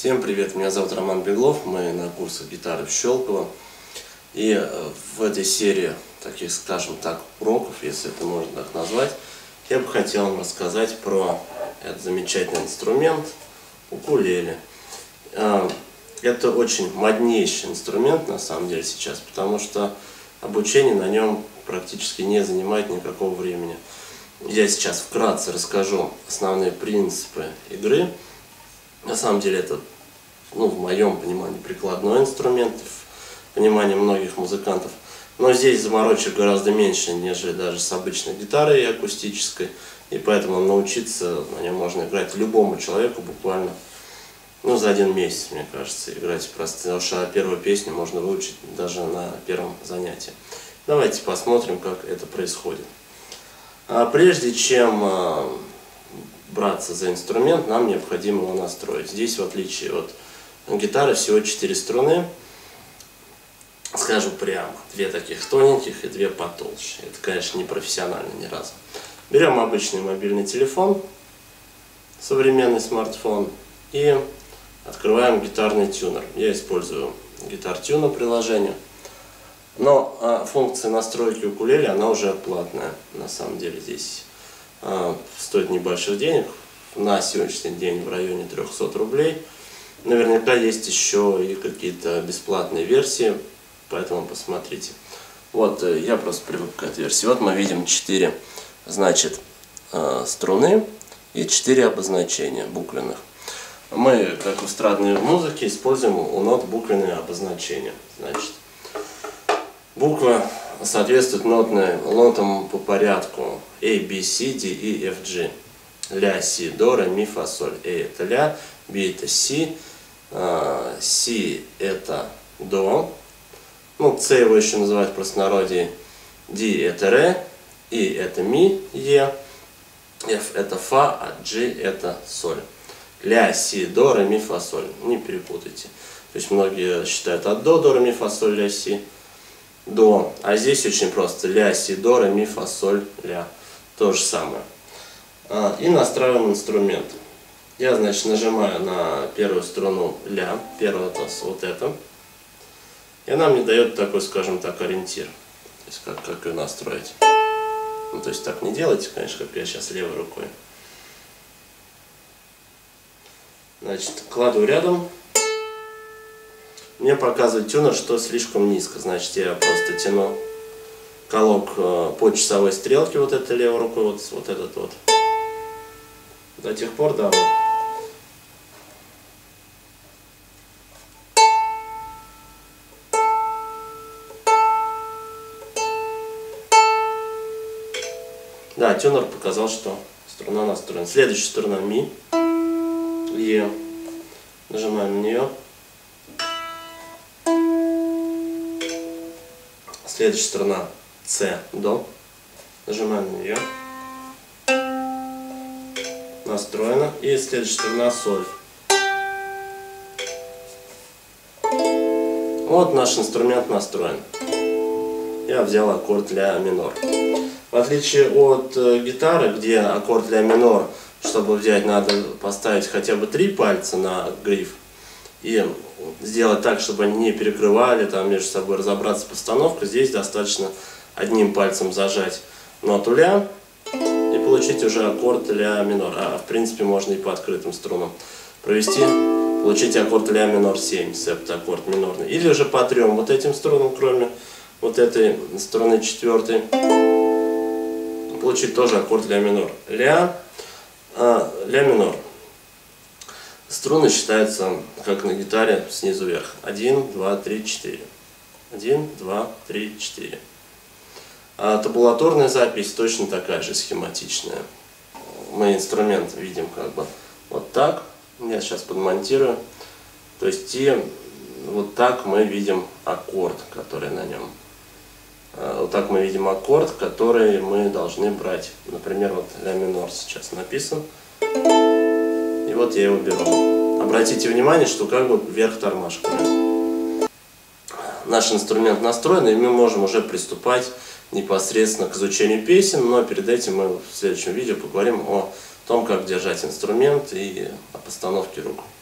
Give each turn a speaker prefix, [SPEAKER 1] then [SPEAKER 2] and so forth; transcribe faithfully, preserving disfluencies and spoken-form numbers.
[SPEAKER 1] Всем привет, меня зовут Роман Беглов, мы на курсах гитары в Щелково. И в этой серии таких, скажем так, уроков, если это можно так назвать, я бы хотел вам рассказать про этот замечательный инструмент укулеле. Это очень моднейший инструмент на самом деле сейчас, потому что обучение на нем практически не занимает никакого времени. Я сейчас вкратце расскажу основные принципы игры. На самом деле это, ну, в моем понимании, прикладной инструмент, в понимании многих музыкантов. Но здесь заморочек гораздо меньше, нежели даже с обычной гитарой акустической. И поэтому научиться на нем можно играть любому человеку буквально ну, за один месяц, мне кажется, играть просто. Потому что первую песню можно выучить даже на первом занятии. Давайте посмотрим, как это происходит. А прежде чем браться за инструмент, нам необходимо его настроить. Здесь, в отличие от гитары, всего четыре струны. Скажу прямо, две таких тоненьких и две потолще. Это, конечно, не профессионально ни разу. Берем обычный мобильный телефон, современный смартфон, и открываем гитарный тюнер. Я использую Guitar Tuner приложение. Но а, функция настройки укулеле, она уже платная. На самом деле здесь а, стоит небольших денег. На сегодняшний день в районе трёхсот рублей. Наверняка есть еще и какие-то бесплатные версии, поэтому посмотрите. Вот, я просто привык к этой версии. Вот мы видим четыре, значит, а, струны и четыре обозначения буквенных. Мы, как в эстрадной музыке, используем у нот буквенные обозначения. Значит, буква соответствует нотной, нотам по порядку A, B, C, D, E, F, G. Ля, си, до, ре, ми, фа, соль. A это ля, B это си, C это до, ну, C его еще называют в простонародье, D это ре, E это ми, Е, F это фа, а G это соль. Ля, си, до, ре, ми, фа, соль. Не перепутайте. То есть многие считают от до, до, ре, ми, фа, соль, ля, си, до. А здесь очень просто. Ля, си, до, ре, ми, фа, соль, ля. То же самое. И настраиваем инструмент. Я, значит, нажимаю на первую струну ля. Первая это вот это. И она мне дает такой, скажем так, ориентир. То есть как, как ее настроить. Ну, то есть так не делайте, конечно, как я сейчас левой рукой. Значит, кладу рядом. Мне показывает тюнер, что слишком низко. Значит, я просто тяну колок э, по часовой стрелке, вот этой левой рукой, вот, вот этот вот. До тех пор, да, вот. Да, тюнер показал, что струна настроена. Следующая струна ми. Е. Нажимаем на нее. Следующая струна С, до. Нажимаем на нее. Настроена. И следующая струна соль. Вот наш инструмент настроен. Я взял аккорд ля минор. В отличие от э, гитары, где аккорд ля минор, чтобы взять, надо поставить хотя бы три пальца на гриф и сделать так, чтобы они не перекрывали, там между собой разобраться постановка. Здесь достаточно одним пальцем зажать ноту ля и получить уже аккорд ля минор. А в принципе можно и по открытым струнам провести, получить аккорд ля минор семь, септаккорд минорный. Или уже по трем вот этим струнам, кроме вот этой струны четвертой, получить тоже аккорд ля минор. Ля, а, ля минор. Струны считаются, как на гитаре, снизу вверх. один, два, три, четыре. один, два, три, четыре. А табулаторная запись точно такая же, схематичная. Мы инструмент видим как бы вот так. Я сейчас подмонтирую. То есть и вот так мы видим аккорд, который на нем. Вот так мы видим аккорд, который мы должны брать. Например, вот ля минор сейчас написан. И вот я его беру. Обратите внимание, что как бы вверх тормашками. Наш инструмент настроен, и мы можем уже приступать непосредственно к изучению песен. Но перед этим мы в следующем видео поговорим о том, как держать инструмент и о постановке рук.